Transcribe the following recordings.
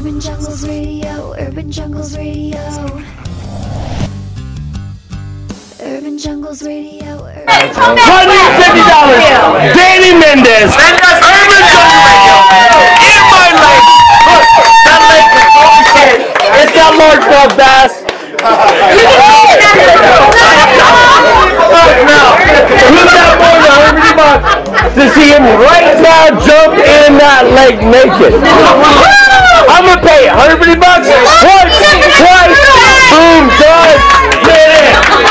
Urban Jungles Radio, Urban Jungles Radio. Urban Jungles Radio. $150. Danny Mendez. Urban Jungles Radio. In my leg. Look, that leg is bullshit. It's got large dog bass. Who's that more than $150 to see him right now jump in that lake naked? I'm gonna pay $150 once, twice, boom, done, get it.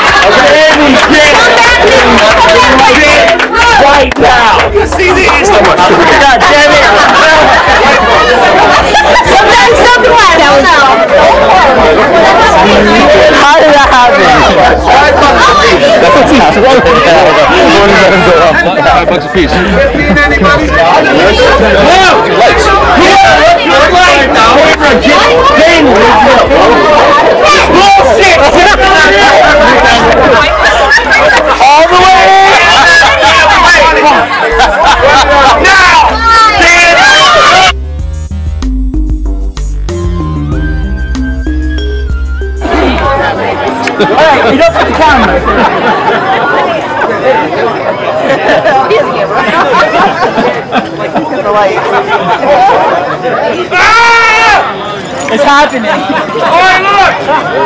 Right now. See these? God damn it. Sometimes something like that. How did that happen? $5 a piece. Bullshit! All the way! Now! Alright, you don't put the camera. It's happening. Alright, look!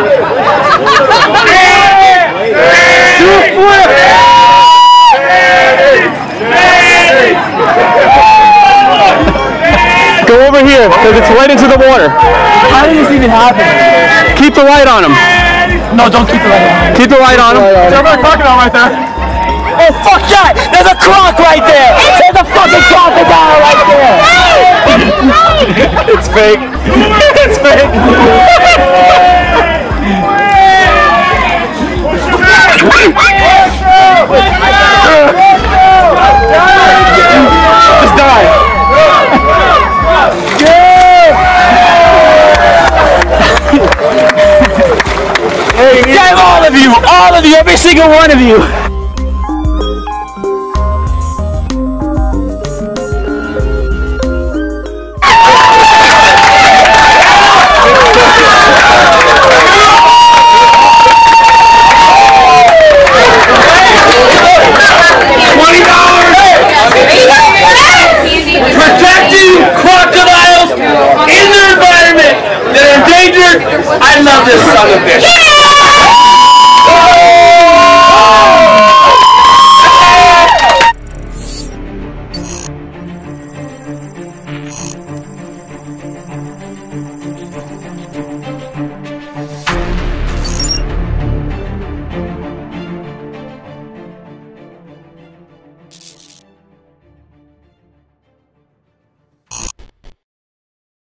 Go over here, because it's right into the water. How did this even happen? Keep the light on him. No, don't keep the light on. Keep the light on him. There's a crocodile right there. Oh, fuck that! There's a croc right there! There's a fucking crocodile right there! It's fake. It's fake. Just die. Damn all of you, every single one of you!